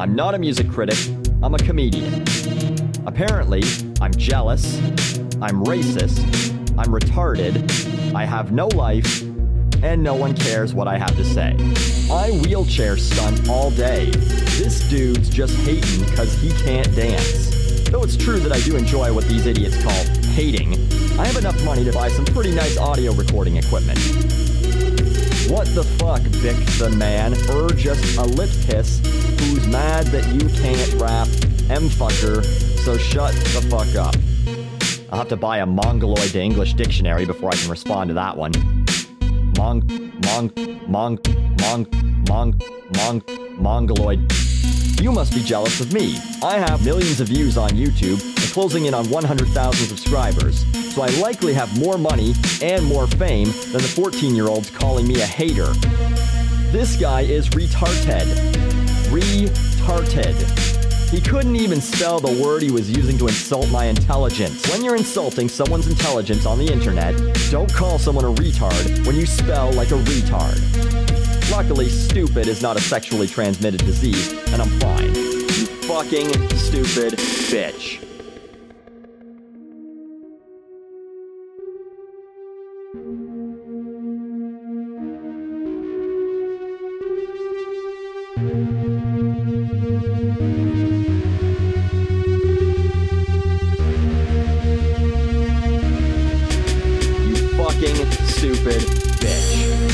I'm not a music critic, I'm a comedian. Apparently, I'm jealous, I'm racist, I'm retarded, I have no life, and no one cares what I have to say. I wheelchair stunt all day. This dude's just hating because he can't dance. Though it's true that I do enjoy what these idiots call hating, I have enough money to buy some pretty nice audio recording equipment. What the fuck, Vic the man, just a lip piss who's mad that you can't rap, M-fucker, so shut the fuck up. I'll have to buy a Mongoloid to English dictionary before I can respond to that one. Mongoloid. You must be jealous of me. I have millions of views on YouTube and closing in on 100,000 subscribers, so I likely have more money and more fame than the 14-year-olds calling me a hater. This guy is retarded. Retarded. He couldn't even spell the word he was using to insult my intelligence. When you're insulting someone's intelligence on the internet, don't call someone a retard when you spell like a retard. Luckily, stupid is not a sexually transmitted disease, and I'm fine. You fucking stupid bitch. You fucking stupid bitch.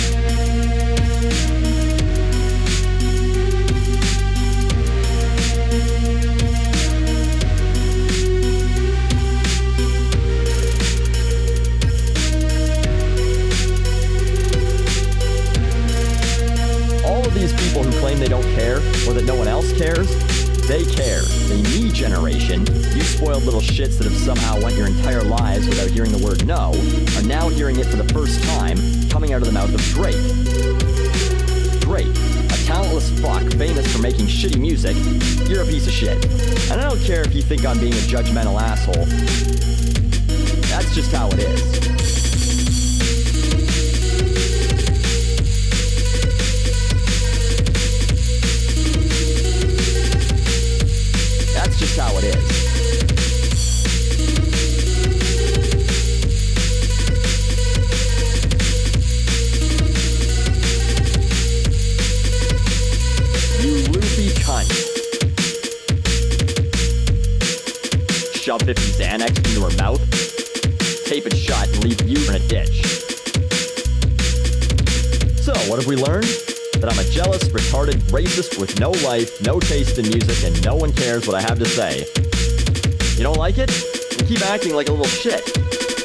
These people who claim they don't care, or that no one else cares, they care. The me generation, you spoiled little shits that have somehow went your entire lives without hearing the word no, are now hearing it for the first time, coming out of the mouth of Drake. Drake, a talentless fuck famous for making shitty music, you're a piece of shit. And I don't care if you think I'm being a judgmental asshole. That's just how it is. That's just how it is. You loopy cunt. Shove 50 Xanax into her mouth, tape it shut, and leave you in a ditch. So, what have we learned? That I'm a jealous, retarded racist with no life, no taste in music, and no one cares what I have to say. You don't like it? Then keep acting like a little shit.